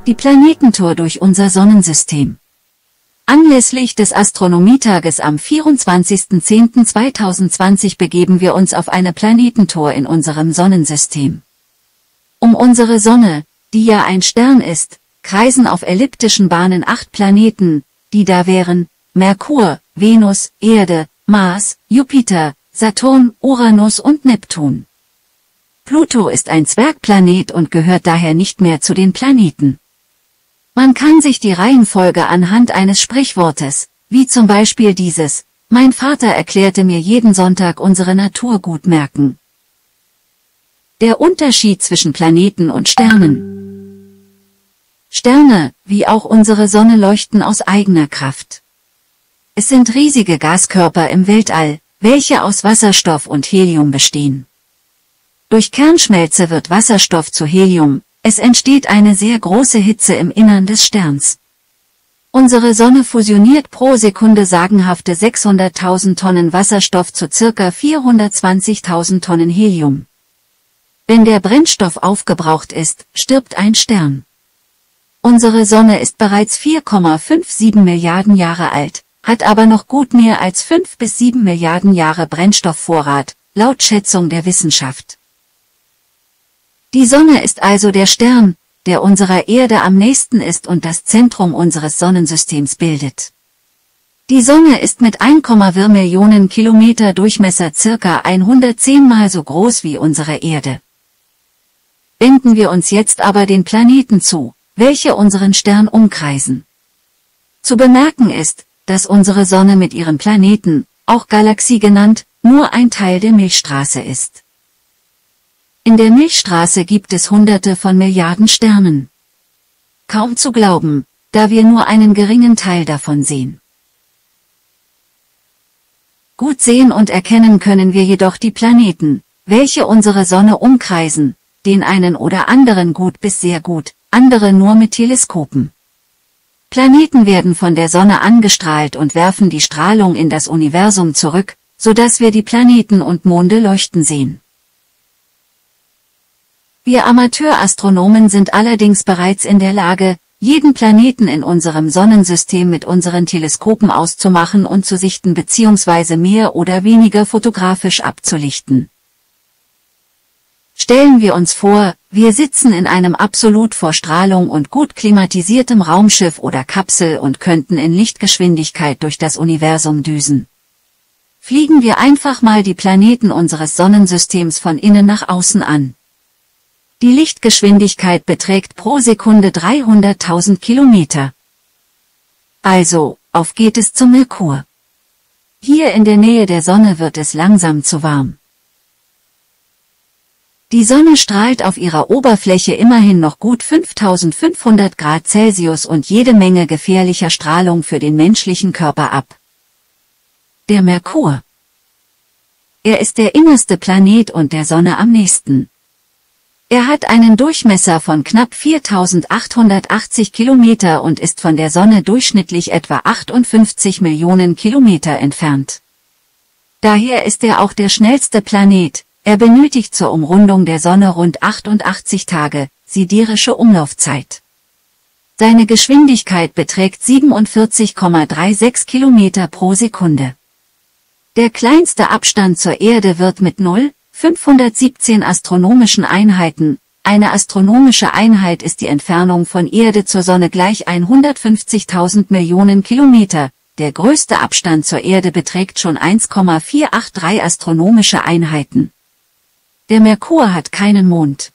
Die Planetentour durch unser Sonnensystem. Anlässlich des Astronomietages am 24.10.2020 begeben wir uns auf eine Planetentour in unserem Sonnensystem. Um unsere Sonne, die ja ein Stern ist, kreisen auf elliptischen Bahnen 8 Planeten, die da wären: Merkur, Venus, Erde, Mars, Jupiter, Saturn, Uranus und Neptun. Pluto ist ein Zwergplanet und gehört daher nicht mehr zu den Planeten. Man kann sich die Reihenfolge anhand eines Sprichwortes, wie zum Beispiel dieses: Mein Vater erklärte mir jeden Sonntag unsere Natur, gut merken. Der Unterschied zwischen Planeten und Sternen. Sterne, wie auch unsere Sonne, leuchten aus eigener Kraft. Es sind riesige Gaskörper im Weltall, welche aus Wasserstoff und Helium bestehen. Durch Kernschmelze wird Wasserstoff zu Helium. Es entsteht eine sehr große Hitze im Innern des Sterns. Unsere Sonne fusioniert pro Sekunde sagenhafte 600.000 Tonnen Wasserstoff zu ca. 420.000 Tonnen Helium. Wenn der Brennstoff aufgebraucht ist, stirbt ein Stern. Unsere Sonne ist bereits 4,57 Milliarden Jahre alt, hat aber noch gut mehr als 5 bis 7 Milliarden Jahre Brennstoffvorrat, laut Schätzung der Wissenschaft. Die Sonne ist also der Stern, der unserer Erde am nächsten ist und das Zentrum unseres Sonnensystems bildet. Die Sonne ist mit 1,4 Millionen Kilometer Durchmesser ca. 110 Mal so groß wie unsere Erde. Wenden wir uns jetzt aber den Planeten zu, welche unseren Stern umkreisen. Zu bemerken ist, dass unsere Sonne mit ihren Planeten, auch Galaxie genannt, nur ein Teil der Milchstraße ist. In der Milchstraße gibt es Hunderte von Milliarden Sternen. Kaum zu glauben, da wir nur einen geringen Teil davon sehen. Gut sehen und erkennen können wir jedoch die Planeten, welche unsere Sonne umkreisen, den einen oder anderen gut bis sehr gut, andere nur mit Teleskopen. Planeten werden von der Sonne angestrahlt und werfen die Strahlung in das Universum zurück, sodass wir die Planeten und Monde leuchten sehen. Wir Amateurastronomen sind allerdings bereits in der Lage, jeden Planeten in unserem Sonnensystem mit unseren Teleskopen auszumachen und zu sichten bzw. mehr oder weniger fotografisch abzulichten. Stellen wir uns vor, wir sitzen in einem absolut vor Strahlung und gut klimatisiertem Raumschiff oder Kapsel und könnten in Lichtgeschwindigkeit durch das Universum düsen. Fliegen wir einfach mal die Planeten unseres Sonnensystems von innen nach außen an. Die Lichtgeschwindigkeit beträgt pro Sekunde 300.000 Kilometer. Also, auf geht es zum Merkur. Hier in der Nähe der Sonne wird es langsam zu warm. Die Sonne strahlt auf ihrer Oberfläche immerhin noch gut 5500 Grad Celsius und jede Menge gefährlicher Strahlung für den menschlichen Körper ab. Der Merkur. Er ist der innerste Planet und der Sonne am nächsten. Er hat einen Durchmesser von knapp 4880 Kilometer und ist von der Sonne durchschnittlich etwa 58 Millionen Kilometer entfernt. Daher ist er auch der schnellste Planet. Er benötigt zur Umrundung der Sonne rund 88 Tage, siderische Umlaufzeit. Seine Geschwindigkeit beträgt 47,36 Kilometer pro Sekunde. Der kleinste Abstand zur Erde wird mit 0,517 astronomischen Einheiten. Eine astronomische Einheit ist die Entfernung von Erde zur Sonne gleich 150.000 Millionen Kilometer. Der größte Abstand zur Erde beträgt schon 1,483 astronomische Einheiten. Der Merkur hat keinen Mond.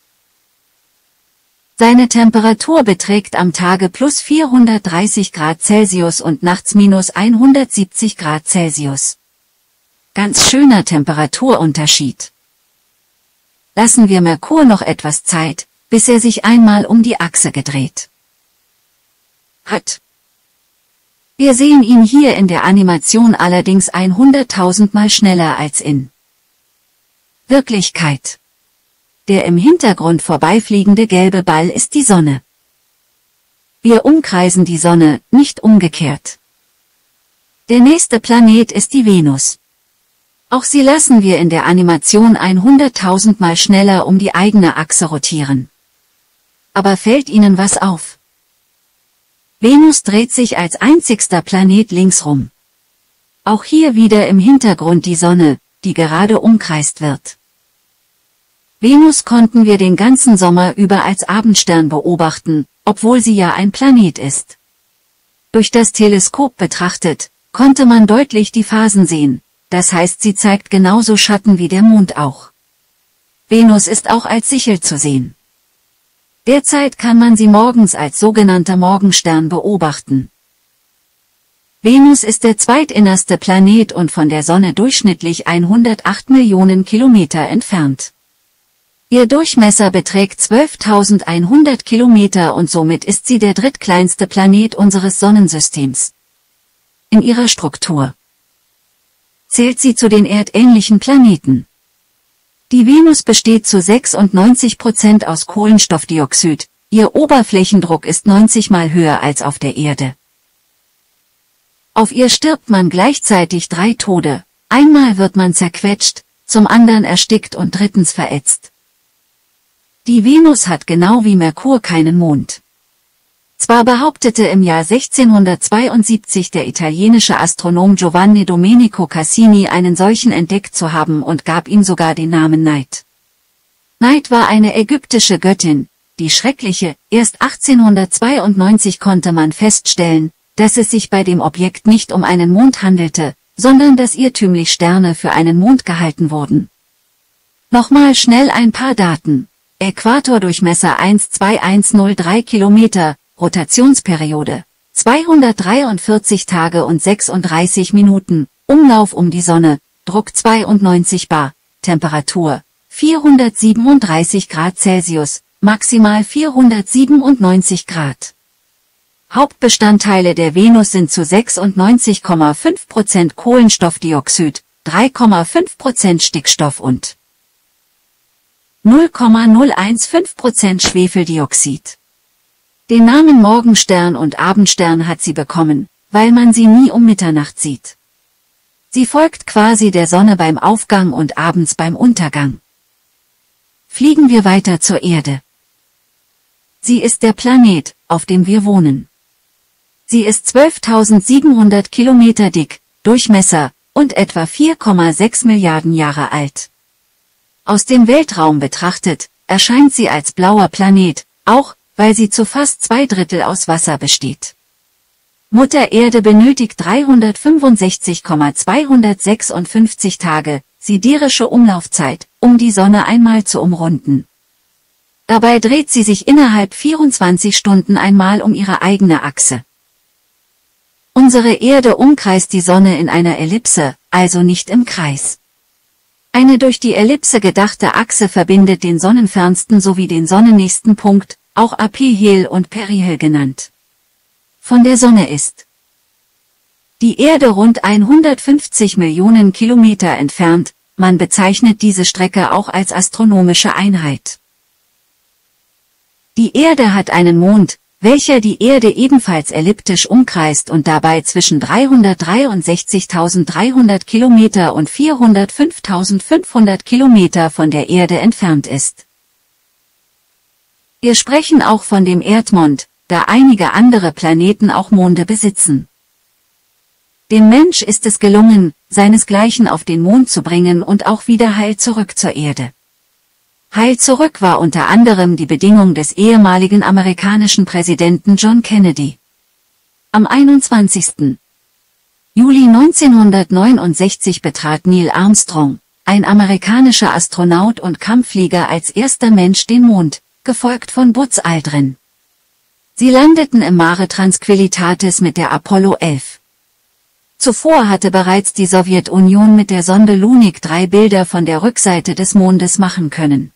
Seine Temperatur beträgt am Tage plus 430 Grad Celsius und nachts minus 170 Grad Celsius. Ganz schöner Temperaturunterschied. Lassen wir Merkur noch etwas Zeit, bis er sich einmal um die Achse gedreht hat. Wir sehen ihn hier in der Animation allerdings 100.000 Mal schneller als in Wirklichkeit. Der im Hintergrund vorbeifliegende gelbe Ball ist die Sonne. Wir umkreisen die Sonne, nicht umgekehrt. Der nächste Planet ist die Venus. Auch sie lassen wir in der Animation 100.000 Mal schneller um die eigene Achse rotieren. aber fällt Ihnen was auf? Venus dreht sich als einzigster Planet linksrum. Auch hier wieder im Hintergrund die Sonne, die gerade umkreist wird. Venus konnten wir den ganzen Sommer über als Abendstern beobachten, obwohl sie ja ein Planet ist. Durch das Teleskop betrachtet, konnte man deutlich die Phasen sehen, das heißt, sie zeigt genauso Schatten wie der Mond auch. Venus ist auch als Sichel zu sehen. Derzeit kann man sie morgens als sogenannter Morgenstern beobachten. Venus ist der zweitinnerste Planet und von der Sonne durchschnittlich 108 Millionen Kilometer entfernt. Ihr Durchmesser beträgt 12.100 Kilometer und somit ist sie der drittkleinste Planet unseres Sonnensystems. In ihrer Struktur zählt sie zu den erdähnlichen Planeten. Die Venus besteht zu 96% aus Kohlenstoffdioxid, ihr Oberflächendruck ist 90 Mal höher als auf der Erde. Auf ihr stirbt man gleichzeitig 3 Tode, einmal wird man zerquetscht, zum anderen erstickt und drittens verätzt. Die Venus hat genau wie Merkur keinen Mond. Zwar behauptete im Jahr 1672 der italienische Astronom Giovanni Domenico Cassini einen solchen entdeckt zu haben und gab ihm sogar den Namen Neid. Neid war eine ägyptische Göttin, die schreckliche. Erst 1892 konnte man feststellen, dass es sich bei dem Objekt nicht um einen Mond handelte, sondern dass irrtümlich Sterne für einen Mond gehalten wurden. Nochmal schnell ein paar Daten. Äquatordurchmesser 12103 Kilometer, Rotationsperiode 243 Tage und 36 Minuten, Umlauf um die Sonne, Druck 92 bar, Temperatur 437 Grad Celsius, maximal 497 Grad. Hauptbestandteile der Venus sind zu 96,5% Kohlenstoffdioxid, 3,5% Stickstoff und 0,015% Schwefeldioxid. Den Namen Morgenstern und Abendstern hat sie bekommen, weil man sie nie um Mitternacht sieht. Sie folgt quasi der Sonne beim Aufgang und abends beim Untergang. Fliegen wir weiter zur Erde. Sie ist der Planet, auf dem wir wohnen. Sie ist 12.700 Kilometer dick, Durchmesser, und etwa 4,6 Milliarden Jahre alt. Aus dem Weltraum betrachtet, erscheint sie als blauer Planet, auch, weil sie zu fast 2/3 aus Wasser besteht. Mutter Erde benötigt 365,256 Tage, siderische Umlaufzeit, um die Sonne einmal zu umrunden. Dabei dreht sie sich innerhalb 24 Stunden einmal um ihre eigene Achse. Unsere Erde umkreist die Sonne in einer Ellipse, also nicht im Kreis. Eine durch die Ellipse gedachte Achse verbindet den sonnenfernsten sowie den sonnennächsten Punkt, auch Aphel und Perihel genannt. Von der Sonne ist die Erde rund 150 Millionen Kilometer entfernt, man bezeichnet diese Strecke auch als astronomische Einheit. Die Erde hat einen Mond, welcher die Erde ebenfalls elliptisch umkreist und dabei zwischen 363.300 Kilometer und 405.500 Kilometer von der Erde entfernt ist. Wir sprechen auch von dem Erdmond, da einige andere Planeten auch Monde besitzen. Dem Mensch ist es gelungen, seinesgleichen auf den Mond zu bringen und auch wieder heil zurück zur Erde. Heil zurück war unter anderem die Bedingung des ehemaligen amerikanischen Präsidenten John Kennedy. Am 21. Juli 1969 betrat Neil Armstrong, ein amerikanischer Astronaut und Kampfflieger als erster Mensch den Mond, gefolgt von Buzz Aldrin. Sie landeten im Mare Tranquillitatis mit der Apollo 11. Zuvor hatte bereits die Sowjetunion mit der Sonde Lunik 3 Bilder von der Rückseite des Mondes machen können.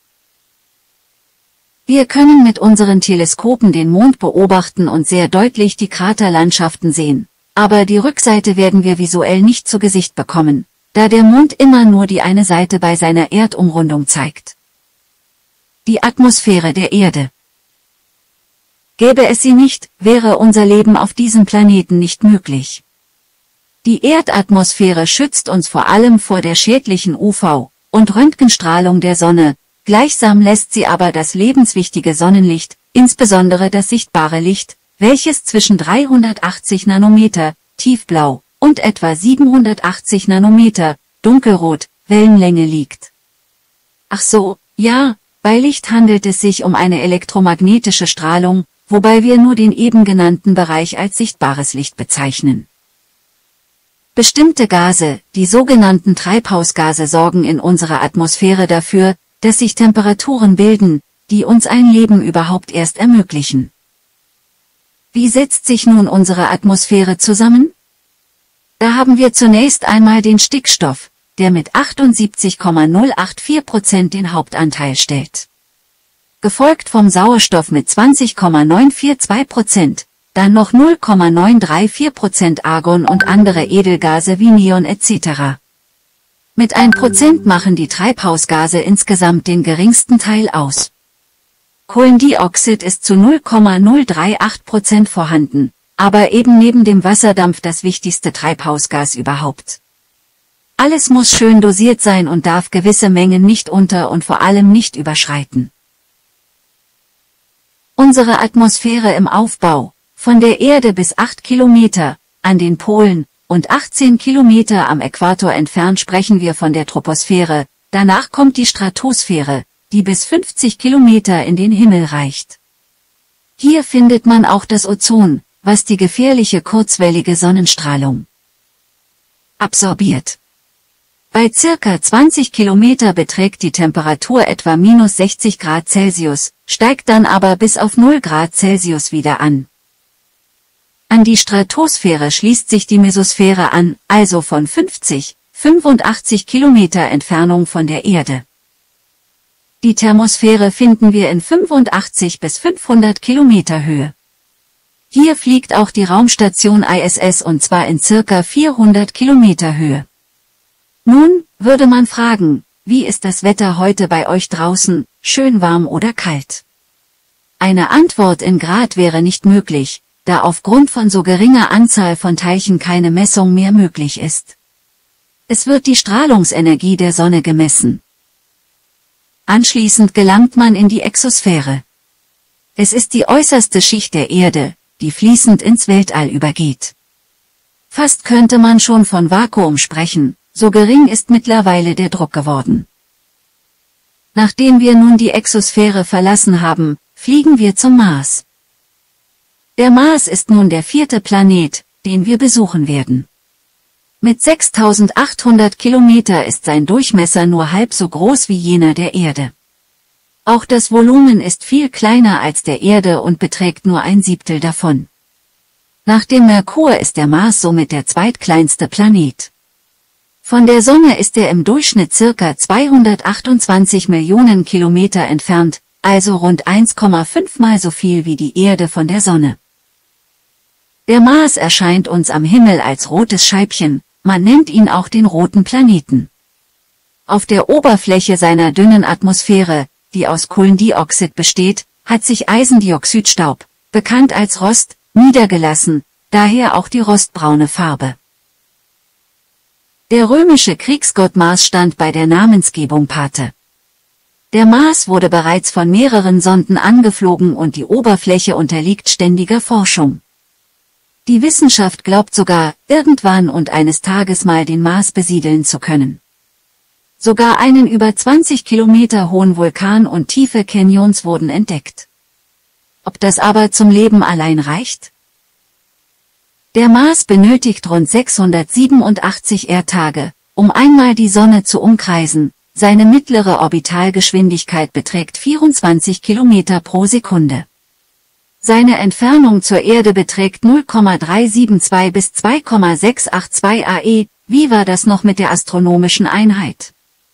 Wir können mit unseren Teleskopen den Mond beobachten und sehr deutlich die Kraterlandschaften sehen, aber die Rückseite werden wir visuell nicht zu Gesicht bekommen, da der Mond immer nur die eine Seite bei seiner Erdumrundung zeigt. Die Atmosphäre der Erde. Gäbe es sie nicht, wäre unser Leben auf diesem Planeten nicht möglich. Die Erdatmosphäre schützt uns vor allem vor der schädlichen UV- und Röntgenstrahlung der Sonne, gleichsam lässt sie aber das lebenswichtige Sonnenlicht, insbesondere das sichtbare Licht, welches zwischen 380 Nanometer, tiefblau, und etwa 780 Nanometer, dunkelrot, Wellenlänge liegt. Ach so, ja, bei Licht handelt es sich um eine elektromagnetische Strahlung, wobei wir nur den eben genannten Bereich als sichtbares Licht bezeichnen. Bestimmte Gase, die sogenannten Treibhausgase, sorgen in unserer Atmosphäre dafür, dass sich Temperaturen bilden, die uns ein Leben überhaupt erst ermöglichen. Wie setzt sich nun unsere Atmosphäre zusammen? Da haben wir zunächst einmal den Stickstoff, der mit 78,084% den Hauptanteil stellt. Gefolgt vom Sauerstoff mit 20,942%, dann noch 0,934% Argon und andere Edelgase wie Neon etc. Mit 1% machen die Treibhausgase insgesamt den geringsten Teil aus. Kohlendioxid ist zu 0,038% vorhanden, aber eben neben dem Wasserdampf das wichtigste Treibhausgas überhaupt. Alles muss schön dosiert sein und darf gewisse Mengen nicht unter- und vor allem nicht überschreiten. Unsere Atmosphäre im Aufbau, von der Erde bis 8 Kilometer, an den Polen, und 18 Kilometer am Äquator entfernt sprechen wir von der Troposphäre, danach kommt die Stratosphäre, die bis 50 Kilometer in den Himmel reicht. Hier findet man auch das Ozon, was die gefährliche kurzwellige Sonnenstrahlung absorbiert. Bei circa 20 Kilometer beträgt die Temperatur etwa minus 60 Grad Celsius, steigt dann aber bis auf 0 Grad Celsius wieder an. An die Stratosphäre schließt sich die Mesosphäre an, also von 85 Kilometer Entfernung von der Erde. Die Thermosphäre finden wir in 85 bis 500 Kilometer Höhe. Hier fliegt auch die Raumstation ISS und zwar in circa 400 Kilometer Höhe. Nun, würde man fragen, wie ist das Wetter heute bei euch draußen, schön warm oder kalt? Eine Antwort in Grad wäre nicht möglich, da aufgrund von so geringer Anzahl von Teilchen keine Messung mehr möglich ist. Es wird die Strahlungsenergie der Sonne gemessen. Anschließend gelangt man in die Exosphäre. Es ist die äußerste Schicht der Erde, die fließend ins Weltall übergeht. Fast könnte man schon von Vakuum sprechen, so gering ist mittlerweile der Druck geworden. Nachdem wir nun die Exosphäre verlassen haben, fliegen wir zum Mars. Der Mars ist nun der 4. Planet, den wir besuchen werden. Mit 6.800 Kilometer ist sein Durchmesser nur halb so groß wie jener der Erde. Auch das Volumen ist viel kleiner als der Erde und beträgt nur 1/7 davon. Nach dem Merkur ist der Mars somit der zweitkleinste Planet. Von der Sonne ist er im Durchschnitt circa 228 Millionen Kilometer entfernt, also rund 1,5 mal so viel wie die Erde von der Sonne. Der Mars erscheint uns am Himmel als rotes Scheibchen, man nennt ihn auch den roten Planeten. Auf der Oberfläche seiner dünnen Atmosphäre, die aus Kohlendioxid besteht, hat sich Eisendioxidstaub, bekannt als Rost, niedergelassen, daher auch die rostbraune Farbe. Der römische Kriegsgott Mars stand bei der Namensgebung Pate. Der Mars wurde bereits von mehreren Sonden angeflogen und die Oberfläche unterliegt ständiger Forschung. Die Wissenschaft glaubt sogar, irgendwann und eines Tages mal den Mars besiedeln zu können. Sogar einen über 20 Kilometer hohen Vulkan und tiefe Canyons wurden entdeckt. Ob das aber zum Leben allein reicht? Der Mars benötigt rund 687 Erdtage, um einmal die Sonne zu umkreisen. Seine mittlere Orbitalgeschwindigkeit beträgt 24 Kilometer pro Sekunde. Seine Entfernung zur Erde beträgt 0,372 bis 2,682 AE. Wie war das noch mit der astronomischen Einheit?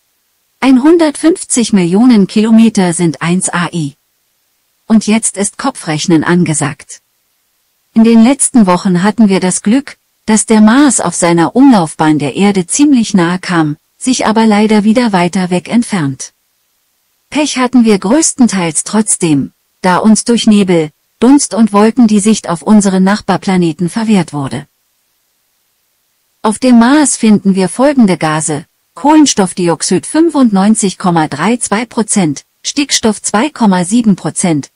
150 Millionen Kilometer sind 1 AE. Und jetzt ist Kopfrechnen angesagt. In den letzten Wochen hatten wir das Glück, dass der Mars auf seiner Umlaufbahn der Erde ziemlich nahe kam, sich aber leider wieder weiter weg entfernt. Pech hatten wir größtenteils trotzdem, da uns durch Nebel, Dunst und Wolken die Sicht auf unseren Nachbarplaneten verwehrt wurde. Auf dem Mars finden wir folgende Gase: Kohlenstoffdioxid 95,32%, Stickstoff 2,7%,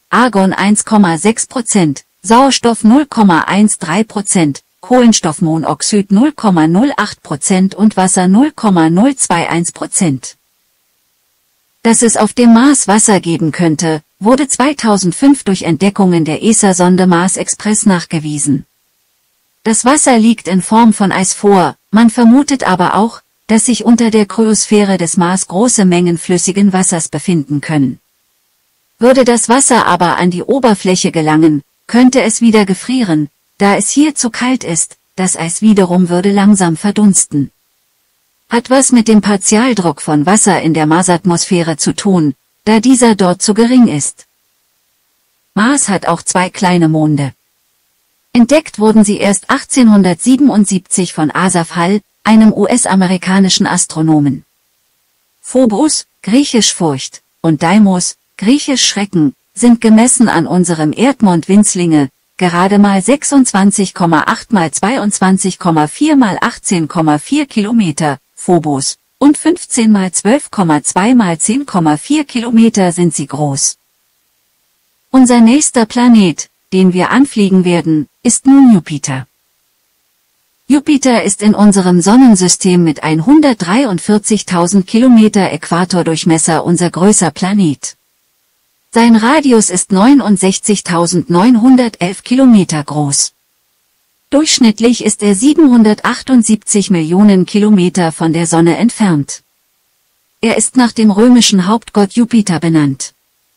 Argon 1,6%, Sauerstoff 0,13%, Kohlenstoffmonoxid 0,08% und Wasser 0,021%. Dass es auf dem Mars Wasser geben könnte, wurde 2005 durch Entdeckungen der ESA-Sonde Mars Express nachgewiesen. Das Wasser liegt in Form von Eis vor, man vermutet aber auch, dass sich unter der Kryosphäre des Mars große Mengen flüssigen Wassers befinden können. Würde das Wasser aber an die Oberfläche gelangen, könnte es wieder gefrieren, da es hier zu kalt ist, das Eis wiederum würde langsam verdunsten. Hat was mit dem Partialdruck von Wasser in der Marsatmosphäre zu tun, da dieser dort zu gering ist. Mars hat auch 2 kleine Monde. Entdeckt wurden sie erst 1877 von Asaph Hall, einem US-amerikanischen Astronomen. Phobos, griechisch Furcht, und Deimos, griechisch Schrecken, sind gemessen an unserem Erdmond Winzlinge, gerade mal 26,8 mal 22,4 mal 18,4 Kilometer, Phobos, und 15 mal 12,2 mal 10,4 Kilometer sind sie groß. Unser nächster Planet, den wir anfliegen werden, ist nun Jupiter. Jupiter ist in unserem Sonnensystem mit 143.000 Kilometer Äquatordurchmesser unser größter Planet. Sein Radius ist 69.911 Kilometer groß. Durchschnittlich ist er 778 Millionen Kilometer von der Sonne entfernt. Er ist nach dem römischen Hauptgott Jupiter benannt.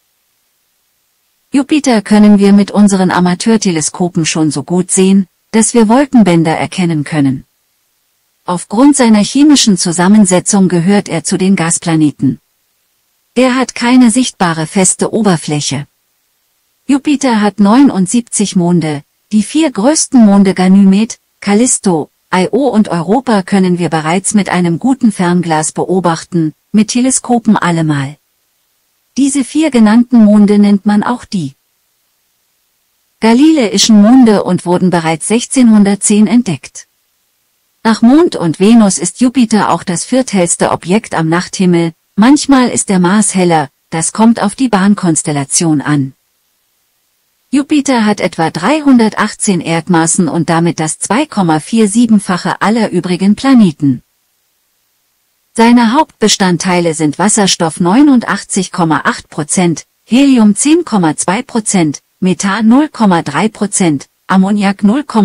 Jupiter können wir mit unseren Amateurteleskopen schon so gut sehen, dass wir Wolkenbänder erkennen können. Aufgrund seiner chemischen Zusammensetzung gehört er zu den Gasplaneten. Er hat keine sichtbare feste Oberfläche. Jupiter hat 79 Monde, die 4 größten Monde Ganymed, Callisto, Io und Europa können wir bereits mit einem guten Fernglas beobachten, mit Teleskopen allemal. Diese 4 genannten Monde nennt man auch die Galileischen Monde und wurden bereits 1610 entdeckt. Nach Mond und Venus ist Jupiter auch das vierthellste Objekt am Nachthimmel, manchmal ist der Mars heller, das kommt auf die Bahnkonstellation an. Jupiter hat etwa 318 Erdmassen und damit das 2,47-fache aller übrigen Planeten. Seine Hauptbestandteile sind Wasserstoff 89,8%, Helium 10,2%, Methan 0,3%, Ammoniak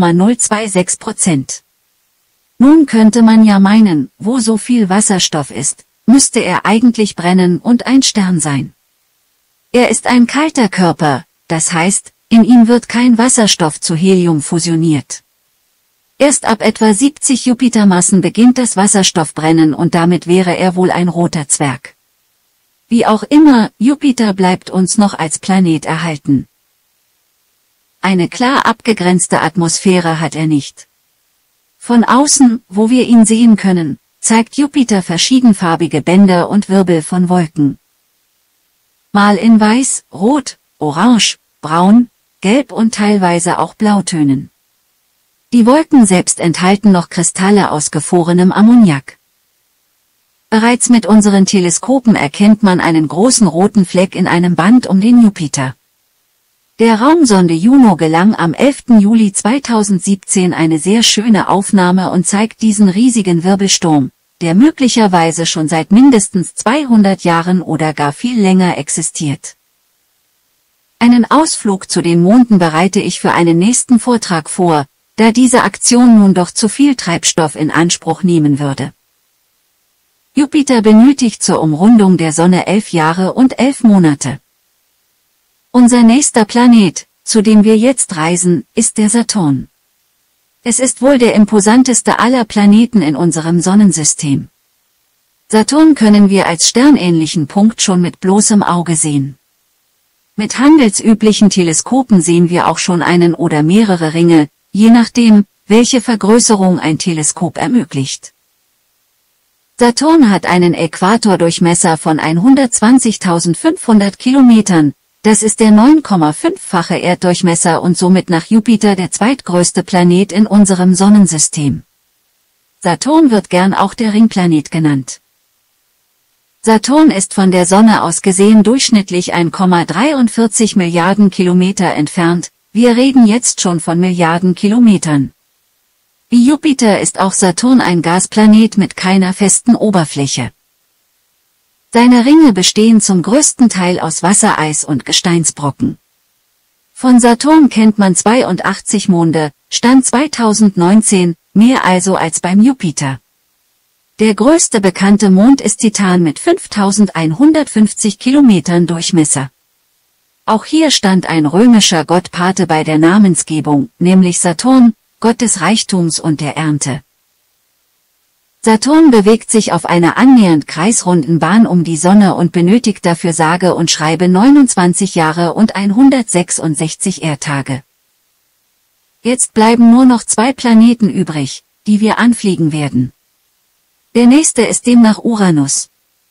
0,026%. Nun könnte man ja meinen, wo so viel Wasserstoff ist, müsste er eigentlich brennen und ein Stern sein. Er ist ein kalter Körper, das heißt, in ihm wird kein Wasserstoff zu Helium fusioniert. Erst ab etwa 70 Jupitermassen beginnt das Wasserstoffbrennen und damit wäre er wohl ein roter Zwerg. Wie auch immer, Jupiter bleibt uns noch als Planet erhalten. Eine klar abgegrenzte Atmosphäre hat er nicht. Von außen, wo wir ihn sehen können, zeigt Jupiter verschiedenfarbige Bänder und Wirbel von Wolken. Mal in Weiß, Rot, Orange, Braun, Gelb und teilweise auch Blautönen. Die Wolken selbst enthalten noch Kristalle aus gefrorenem Ammoniak. Bereits mit unseren Teleskopen erkennt man einen großen roten Fleck in einem Band um den Jupiter. Der Raumsonde Juno gelang am 11. Juli 2017 eine sehr schöne Aufnahme und zeigt diesen riesigen Wirbelsturm, der möglicherweise schon seit mindestens 200 Jahren oder gar viel länger existiert. Einen Ausflug zu den Monden bereite ich für einen nächsten Vortrag vor, da diese Aktion nun doch zu viel Treibstoff in Anspruch nehmen würde. Jupiter benötigt zur Umrundung der Sonne 11 Jahre und 11 Monate. Unser nächster Planet, zu dem wir jetzt reisen, ist der Saturn. Es ist wohl der imposanteste aller Planeten in unserem Sonnensystem. Saturn können wir als sternähnlichen Punkt schon mit bloßem Auge sehen. Mit handelsüblichen Teleskopen sehen wir auch schon einen oder mehrere Ringe, je nachdem, welche Vergrößerung ein Teleskop ermöglicht. Saturn hat einen Äquatordurchmesser von 120.500 Kilometern, das ist der 9,5-fache Erddurchmesser und somit nach Jupiter der zweitgrößte Planet in unserem Sonnensystem. Saturn wird gern auch der Ringplanet genannt. Saturn ist von der Sonne aus gesehen durchschnittlich 1,43 Milliarden Kilometer entfernt, wir reden jetzt schon von Milliarden Kilometern. Wie Jupiter ist auch Saturn ein Gasplanet mit keiner festen Oberfläche. Seine Ringe bestehen zum größten Teil aus Wassereis und Gesteinsbrocken. Von Saturn kennt man 82 Monde, Stand 2019, mehr also als beim Jupiter. Der größte bekannte Mond ist Titan mit 5150 Kilometern Durchmesser. Auch hier stand ein römischer Gott Pate bei der Namensgebung, nämlich Saturn, Gott des Reichtums und der Ernte. Saturn bewegt sich auf einer annähernd kreisrunden Bahn um die Sonne und benötigt dafür sage und schreibe 29 Jahre und 166 Erdtage. Jetzt bleiben nur noch 2 Planeten übrig, die wir anfliegen werden. Der nächste ist demnach Uranus.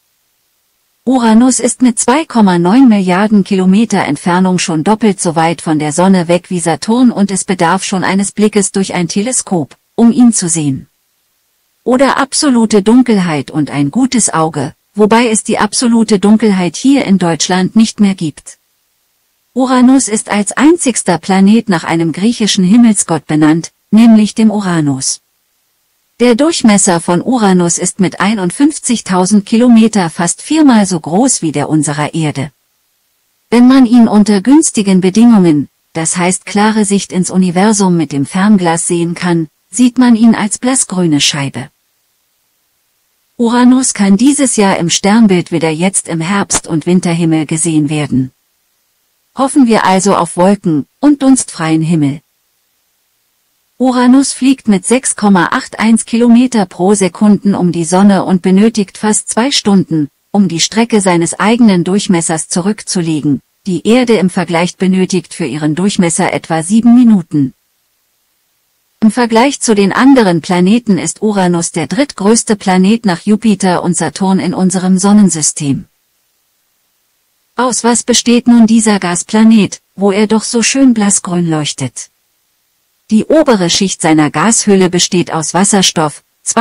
Uranus ist mit 2,9 Milliarden Kilometer Entfernung schon doppelt so weit von der Sonne weg wie Saturn und es bedarf schon eines Blickes durch ein Teleskop, um ihn zu sehen. Oder absolute Dunkelheit und ein gutes Auge, wobei es die absolute Dunkelheit hier in Deutschland nicht mehr gibt. Uranus ist als einzigster Planet nach einem griechischen Himmelsgott benannt, nämlich dem Uranus. Der Durchmesser von Uranus ist mit 51.000 Kilometer fast 4-mal so groß wie der unserer Erde. Wenn man ihn unter günstigen Bedingungen, das heißt klare Sicht ins Universum mit dem Fernglas sehen kann, sieht man ihn als blassgrüne Scheibe. Uranus kann dieses Jahr im Sternbild wieder jetzt im Herbst- und Winterhimmel gesehen werden. Hoffen wir also auf Wolken und dunstfreien Himmel. Uranus fliegt mit 6,81 Kilometer pro Sekunden um die Sonne und benötigt fast 2 Stunden, um die Strecke seines eigenen Durchmessers zurückzulegen. Die Erde im Vergleich benötigt für ihren Durchmesser etwa 7 Minuten. Im Vergleich zu den anderen Planeten ist Uranus der drittgrößte Planet nach Jupiter und Saturn in unserem Sonnensystem. Aus was besteht nun dieser Gasplanet, wo er doch so schön blassgrün leuchtet? Die obere Schicht seiner Gashülle besteht aus Wasserstoff,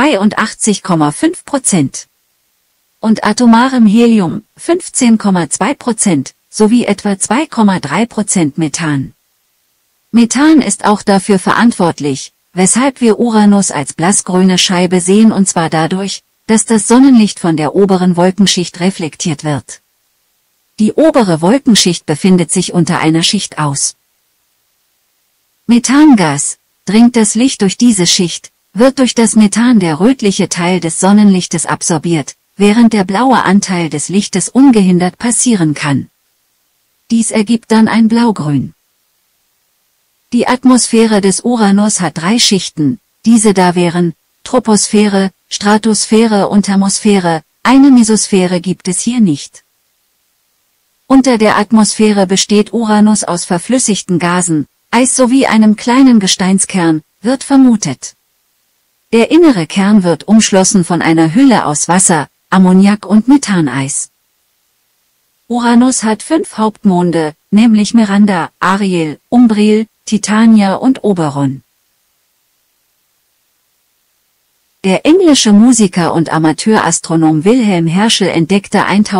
82,5%, und atomarem Helium, 15,2%, sowie etwa 2,3% Methan. Methan ist auch dafür verantwortlich, weshalb wir Uranus als blassgrüne Scheibe sehen und zwar dadurch, dass das Sonnenlicht von der oberen Wolkenschicht reflektiert wird. Die obere Wolkenschicht befindet sich unter einer Schicht aus Methangas. Dringt das Licht durch diese Schicht, wird durch das Methan der rötliche Teil des Sonnenlichtes absorbiert, während der blaue Anteil des Lichtes ungehindert passieren kann. Dies ergibt dann ein Blaugrün. Die Atmosphäre des Uranus hat 3 Schichten, diese da wären Troposphäre, Stratosphäre und Thermosphäre, eine Mesosphäre gibt es hier nicht. Unter der Atmosphäre besteht Uranus aus verflüssigten Gasen, Eis sowie einem kleinen Gesteinskern, wird vermutet. Der innere Kern wird umschlossen von einer Hülle aus Wasser, Ammoniak und Methaneis. Uranus hat 5 Hauptmonde, nämlich Miranda, Ariel, Umbriel, Titania und Oberon. Der englische Musiker und Amateurastronom Wilhelm Herschel entdeckte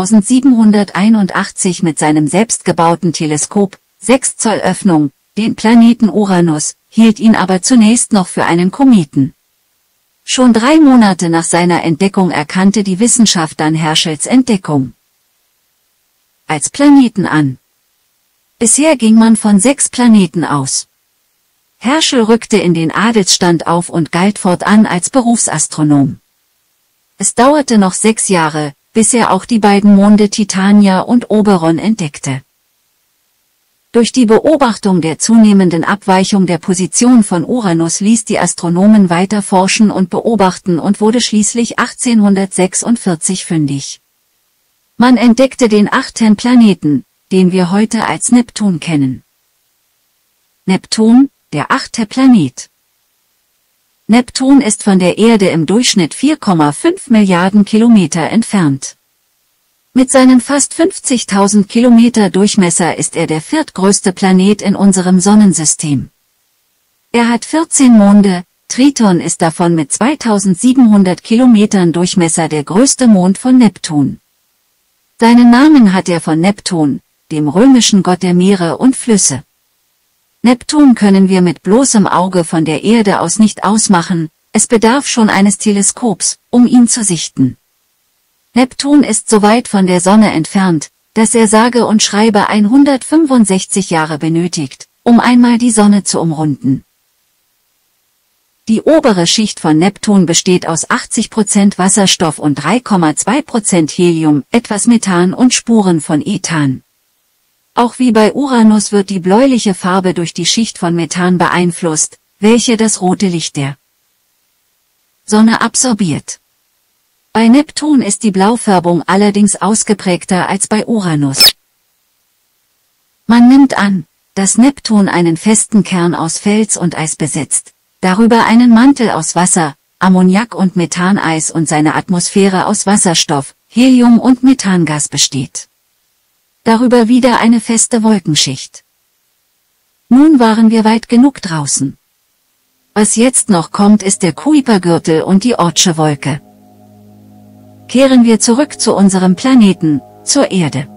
1781 mit seinem selbstgebauten Teleskop, 6 Zoll Öffnung, den Planeten Uranus, hielt ihn aber zunächst noch für einen Kometen. Schon 3 Monate nach seiner Entdeckung erkannte die Wissenschaft dann Herschels Entdeckung als Planeten an. Bisher ging man von 6 Planeten aus. Herschel rückte in den Adelsstand auf und galt fortan als Berufsastronom. Es dauerte noch 6 Jahre, bis er auch die beiden Monde Titania und Oberon entdeckte. Durch die Beobachtung der zunehmenden Abweichung der Position von Uranus ließ die Astronomen weiter forschen und beobachten und wurde schließlich 1846 fündig. Man entdeckte den 8. Planeten, den wir heute als Neptun kennen. Neptun, der 8. Planet. Neptun ist von der Erde im Durchschnitt 4,5 Milliarden Kilometer entfernt. Mit seinen fast 50.000 Kilometer Durchmesser ist er der 4. größte Planet in unserem Sonnensystem. Er hat 14 Monde, Triton ist davon mit 2700 Kilometern Durchmesser der größte Mond von Neptun. Seinen Namen hat er von Neptun, dem römischen Gott der Meere und Flüsse. Neptun können wir mit bloßem Auge von der Erde aus nicht ausmachen, es bedarf schon eines Teleskops, um ihn zu sichten. Neptun ist so weit von der Sonne entfernt, dass er sage und schreibe 165 Jahre benötigt, um einmal die Sonne zu umrunden. Die obere Schicht von Neptun besteht aus 80% Wasserstoff und 3,2% Helium, etwas Methan und Spuren von Ethan. Auch wie bei Uranus wird die bläuliche Farbe durch die Schicht von Methan beeinflusst, welche das rote Licht der Sonne absorbiert. Bei Neptun ist die Blaufärbung allerdings ausgeprägter als bei Uranus. Man nimmt an, dass Neptun einen festen Kern aus Fels und Eis besitzt, darüber einen Mantel aus Wasser, Ammoniak und Methaneis und seine Atmosphäre aus Wasserstoff, Helium und Methangas besteht. Darüber wieder eine feste Wolkenschicht. Nun waren wir weit genug draußen. Was jetzt noch kommt, ist der Kuipergürtel und die Oortsche Wolke. Kehren wir zurück zu unserem Planeten, zur Erde.